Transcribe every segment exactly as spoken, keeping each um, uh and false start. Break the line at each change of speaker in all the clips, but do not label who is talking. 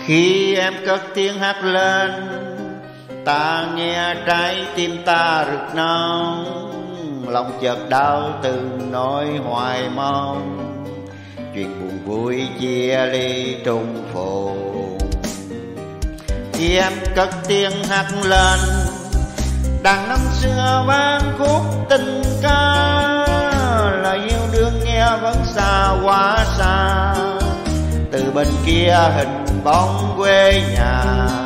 Khi em cất tiếng hát lên, ta nghe trái tim ta rực nóng, lòng chợt đau từ nỗi hoài mong, chuyện buồn vui chia ly trùng phùng. Khi em cất tiếng hát lên, đàn năm xưa vang khúc tình ca, lời yêu đương nghe vẫn xa quá xa, từ bên kia hình bóng quê nhà.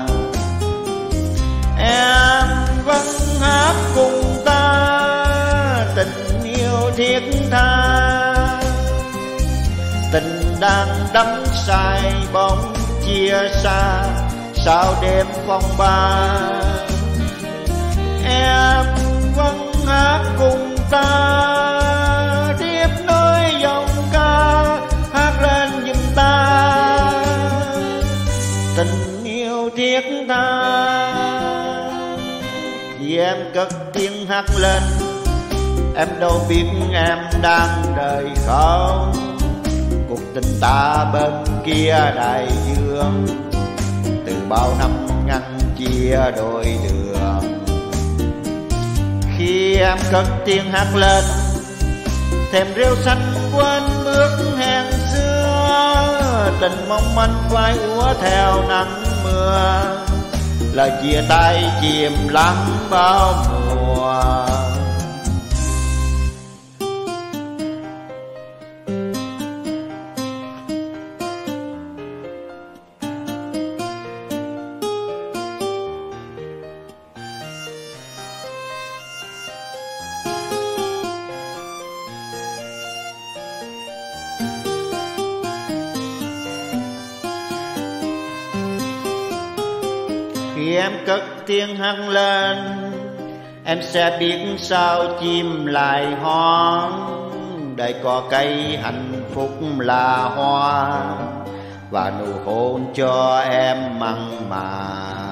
Em vẫn hát cùng ta tình yêu thiết tha, tình đang đắm say bóng chia xa, sao đêm phong ba. Em vẫn hát cùng ta tiếp nối dòng ca, hát lên giùm ta tình yêu thiết tha. Khi em cất tiếng hát lên, em đâu biết em đang đời không, cuộc tình ta bên kia đại dương, từ bao năm ngăn chia đôi đường. Khi em cất tiếng hát lên, thềm rêu xanh quên bước hẹn xưa, tình mong manh phai úa theo nắng mưa, lời chia tay chìm lắng bao mùa. Khi em cất tiếng hát lên, em sẽ biết sao chim lại hót, đời có cây hạnh phúc là hoa, và nụ hôn cho em mặn mà.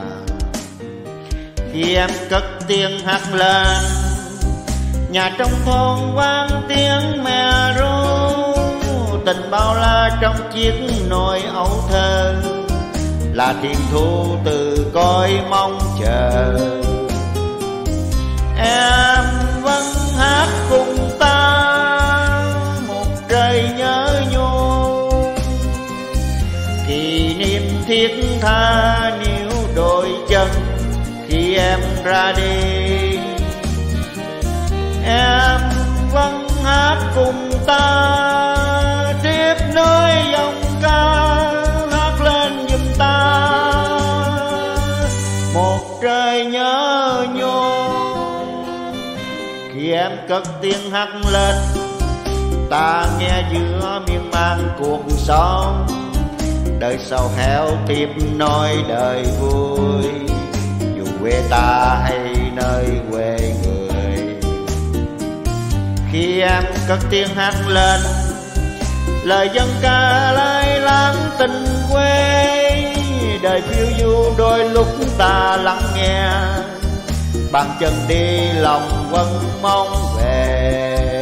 Khi em cất tiếng hát lên, nhà trong thôn vang tiếng mẹ ru, tình bao la trong chiếc nồi ấu thơ, là thiên thu từ cõi mong chờ. Em vẫn hát cùng ta một trời nhớ nhung, kỷ niệm thiết tha níu đôi chân khi em ra đi. Em vẫn hát cùng ta tiếp nối dòng ca, hát lên giùm ta một trời nhớ nhung. Khi em cất tiếng hát lên, ta nghe giữa miên man cuộc sống, đời sau héo tiếp nối đời vui, dù quê ta hay nơi quê người. Khi em cất tiếng hát lên, lời dân ca lai láng tình quê, đời phiêu du đôi lúc ta lắng nghe, bàn chân đi lòng vẫn mong về.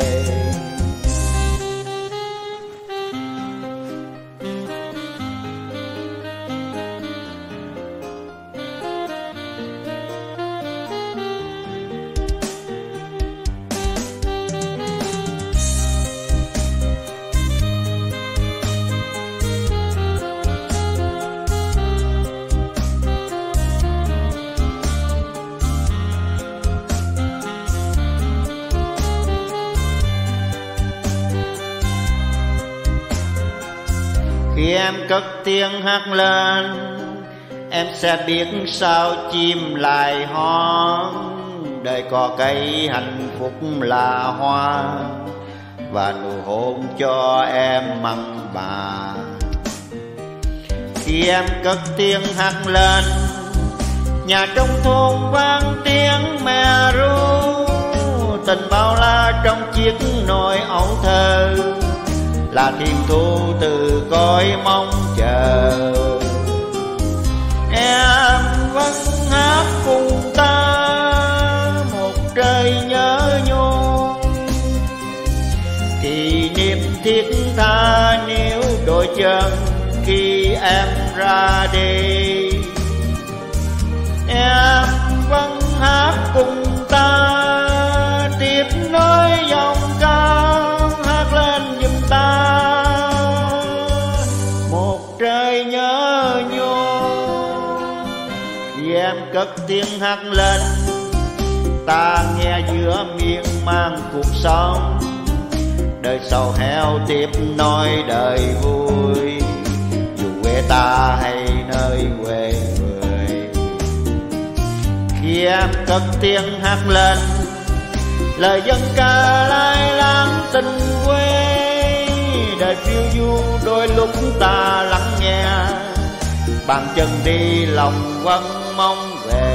Khi em cất tiếng hát lên, em sẽ biết sao chim lại hót, đời có cây hạnh phúc là hoa, và nụ hôn cho em mặn mà. Khi em cất tiếng hát lên, nhà trong thôn vang tiếng mẹ ru, tình bao la trong chiếc nồi ấu thơ, là thiên thu từ cõi mong chờ. Em vẫn hát cùng ta một trời nhớ nhung, kỷ niệm thiết tha níu đôi chân khi em ra đi. Em vẫn hát cùng ta, tiếp nối dòng ca hát lên giùm ta. Một trời nhớ nhung vì em cất tiếng hát lên, ta nghe giữa miên man cuộc sống. Đời sau heo tiếp nối đời vui, dù quê ta hay nơi quê người. Khi em cất tiếng hát lên, lời dân ca lai láng tình quê. Đời phiêu du đôi lúc ta lắng nghe, bàn chân đi lòng vẫn mong về.